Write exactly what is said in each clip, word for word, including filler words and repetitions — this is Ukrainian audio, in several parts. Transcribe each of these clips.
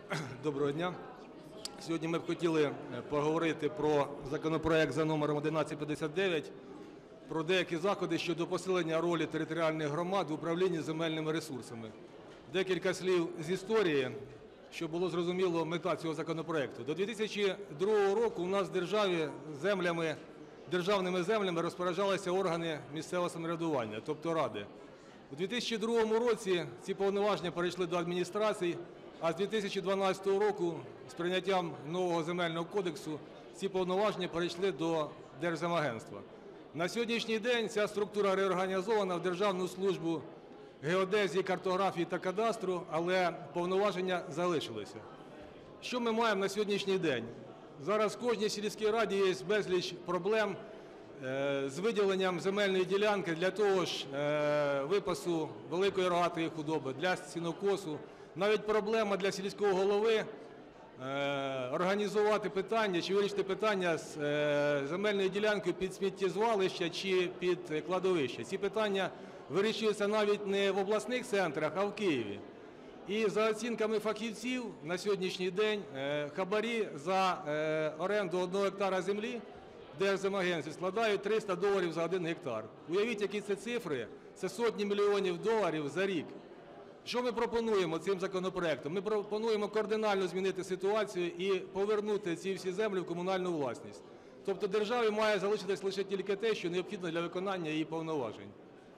Доброго дня. Сьогодні ми б хотіли поговорити про законопроект за номером одинадцять п'ятдесят дев'ять, про деякі заходи щодо посилення ролі територіальних громад в управлінні земельними ресурсами. Декілька слів з історії, щоб було зрозуміло мета цього законопроекту. До дві тисячі другого року у нас в державі землями, державними землями розпоряджалися органи місцевого самоврядування, тобто ради. У дві тисячі другому році ці повноваження перейшли до адміністрацій, а з дві тисячі дванадцятого року з прийняттям нового Земельного кодексу ці повноваження перейшли до Держземагентства. На сьогоднішній день ця структура реорганізована в Державну службу геодезії, картографії та кадастру, але повноваження залишилися. Що ми маємо на сьогоднішній день? Зараз в кожній сільській раді є безліч проблем з виділенням земельної ділянки для того ж випасу великої рогатої худоби, для сінокосу. Навіть проблема для сільського голови організувати питання чи вирішити питання з земельною ділянкою під сміттєзвалище чи під кладовище. Ці питання вирішуються навіть не в обласних центрах, а в Києві. І за оцінками фахівців на сьогоднішній день хабарі за оренду одного гектара землі в Держземагентстві складають триста доларів за один гектар. Уявіть, які це цифри, це сотні мільйонів доларів за рік. Що ми пропонуємо цим законопроектом? Ми пропонуємо кардинально змінити ситуацію і повернути ці всі землі в комунальну власність. Тобто державі має залишитись лише тільки те, що необхідно для виконання її повноважень.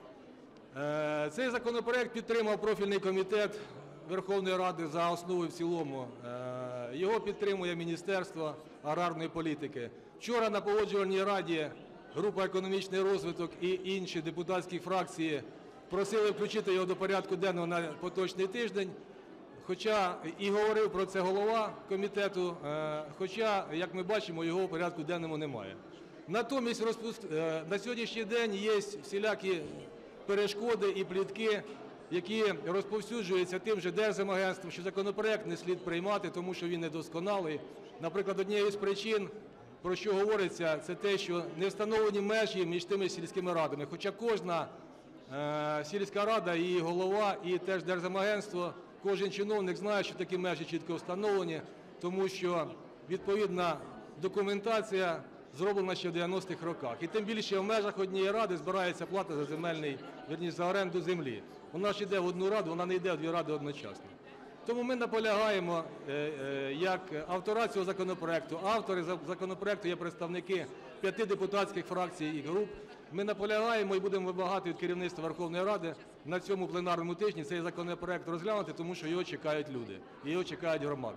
Цей законопроект підтримав профільний комітет Верховної Ради за основу і в цілому. Його підтримує Міністерство аграрної політики. Вчора на Погоджувальній раді група «Економічний розвиток» і інші депутатські фракції просили включити його до порядку денного на поточний тиждень, хоча і говорив про це голова комітету, хоча, як ми бачимо, його в порядку денному немає. Натомість на сьогоднішній день є всілякі перешкоди і плітки, які розповсюджуються тим же Держземагентством, що законопроект не слід приймати, тому що він недосконалий. Наприклад, однією з причин, про що говориться, це те, що не встановлені межі між тими сільськими радами, хоча кожна сільська рада, її голова і теж Держземагентство, кожен чиновник знає, що такі межі чітко встановлені, тому що відповідна документація зроблена ще в дев'яностих роках. І тим більше в межах однієї ради збирається плата за земельний, вірніше, за оренду землі. Вона ж йде в одну раду, вона не йде в дві ради одночасно. Тому ми наполягаємо, як автора цього законопроекту, автори законопроекту є представники п'яти депутатських фракцій і груп, ми наполягаємо і будемо вимагати від керівництва Верховної Ради на цьому пленарному тижні цей законопроект розглянути, тому що його чекають люди, і його чекають громади.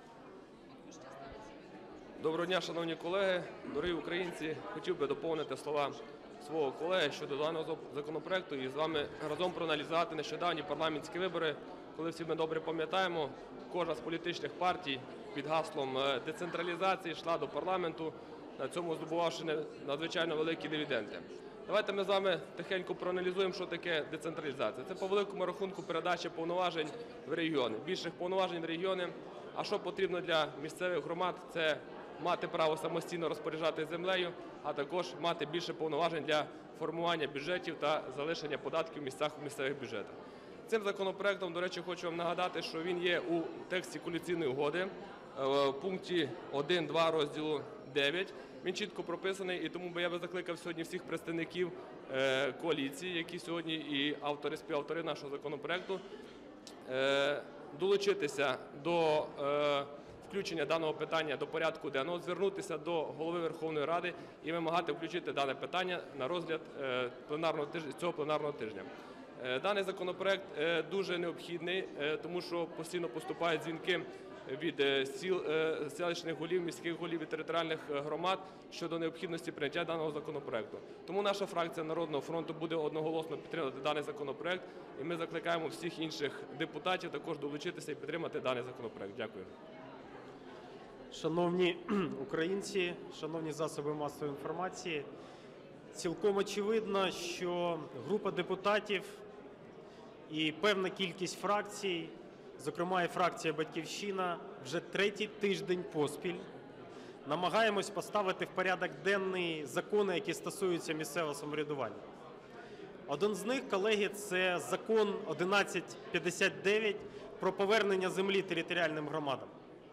Доброго дня, шановні колеги, дорогі українці. Хотів би доповнити слова свого колеги щодо даного законопроекту і з вами разом проаналізувати нещодавні парламентські вибори, коли всі ми добре пам'ятаємо, кожна з політичних партій під гаслом децентралізації йшла до парламенту, на цьому здобувавши надзвичайно великі дивіденди. Давайте ми з вами тихенько проаналізуємо, що таке децентралізація. Це по великому рахунку передача повноважень в регіони, більших повноважень в регіони. А що потрібно для місцевих громад – це мати право самостійно розпоряджати землею, а також мати більше повноважень для формування бюджетів та залишення податків в місцях у місцевих бюджетах. Цим законопроектом, до речі, хочу вам нагадати, що він є у тексті коаліційної угоди, в пункті один два розділу дев'ять. Він чітко прописаний, і тому би я би закликав сьогодні всіх представників коаліції, які сьогодні і автори, співавтори нашого законопроекту, долучитися до включення даного питання до порядку денного, звернутися до Голови Верховної Ради і вимагати включити дане питання на розгляд пленарного тижня, цього пленарного тижня. Даний законопроект дуже необхідний, тому що постійно поступають дзвінки від сіл, селищних голів, міських голів і територіальних громад щодо необхідності прийняття даного законопроекту. Тому наша фракція Народного фронту буде одноголосно підтримувати даний законопроект, і ми закликаємо всіх інших депутатів також долучитися і підтримати даний законопроект. Дякую. Шановні українці, шановні засоби масової інформації, цілком очевидно, що група депутатів і певна кількість фракцій, зокрема і фракція «Батьківщина», вже третій тиждень поспіль намагаємось поставити в порядок денний закони, які стосуються місцевого самоврядування. Один з них, колеги, це закон одинадцять п'ятдесят дев'ять про повернення землі територіальним громадам,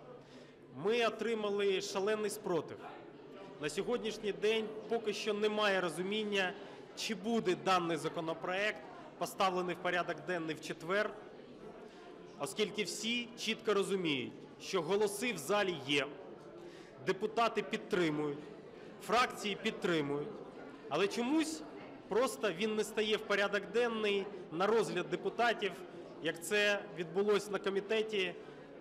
ми отримали шалений спротив. На сьогоднішній день поки що немає розуміння, чи буде даний законопроект поставлений в порядок денний в четвер, оскільки всі чітко розуміють, що голоси в залі є, депутати підтримують, фракції підтримують, але чомусь просто він не стає в порядок денний на розгляд депутатів, як це відбулося на комітеті.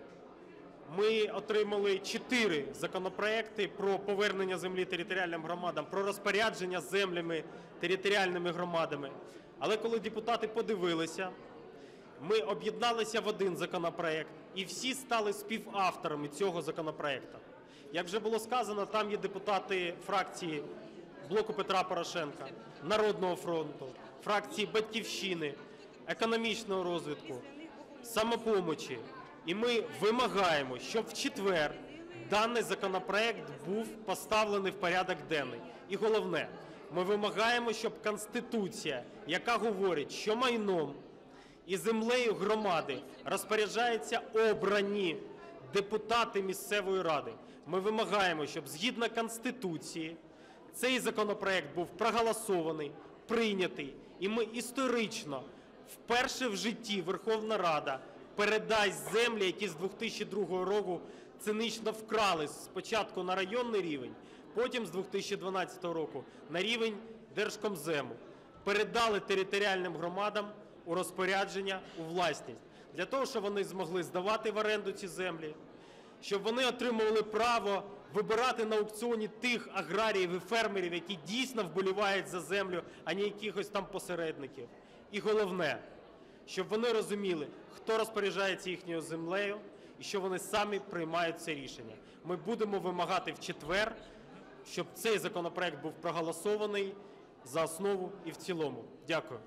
Ми отримали чотири законопроекти про повернення землі територіальним громадам, про розпорядження землями територіальними громадами. Але коли депутати подивилися, ми об'єдналися в один законопроект і всі стали співавторами цього законопроекту. Як вже було сказано, там є депутати фракції Блоку Петра Порошенка, Народного фронту, фракції Батьківщини, економічного розвитку, Самопомочі. І ми вимагаємо, щоб в четвер даний законопроект був поставлений в порядок денний. І головне, ми вимагаємо, щоб Конституція, яка говорить, що майном і землею громади розпоряджаються обрані депутати місцевої ради, ми вимагаємо, щоб згідно Конституції цей законопроект був проголосований, прийнятий, і ми історично вперше в житті Верховна Рада передасть землі, які з дві тисячі другого року цинічно вкрали спочатку на районний рівень, потім з дві тисячі дванадцятого року на рівень Держкомзему. Передали територіальним громадам у розпорядження, у власність, для того, щоб вони змогли здавати в оренду ці землі, щоб вони отримували право вибирати на аукціоні тих аграріїв і фермерів, які дійсно вболівають за землю, а не якихось там посередників. І головне, щоб вони розуміли, хто розпоряджається їхньою землею і що вони самі приймають це рішення. Ми будемо вимагати в четвер, щоб цей законопроект був проголосований за основу і в цілому. Дякую.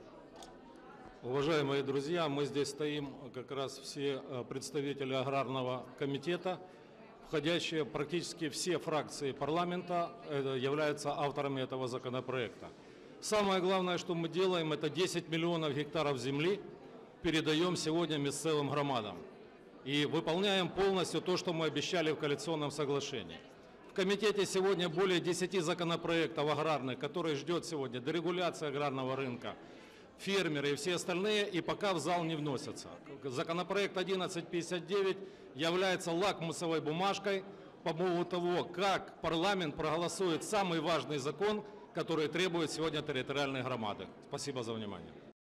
Уважаемые друзья, мы здесь стоим как раз все э, представители аграрного комитета, входящие практически все фракции парламента э, являются авторами этого законопроекта. Самое главное, что мы делаем, это десять миллионов гектаров земли передаем сегодня местным громадам. И выполняем полностью то, что мы обещали в коалиционном соглашении. В комитете сегодня более десяти законопроектов аграрных, которые ждет сегодня дерегуляция аграрного рынка, фермеры и все остальные, и пока в зал не вносятся. Законопроект одиннадцать пятьдесят девять является лакмусовой бумажкой по поводу того, как парламент проголосует самый важный закон, который требует сегодня территориальные громады. Спасибо за внимание.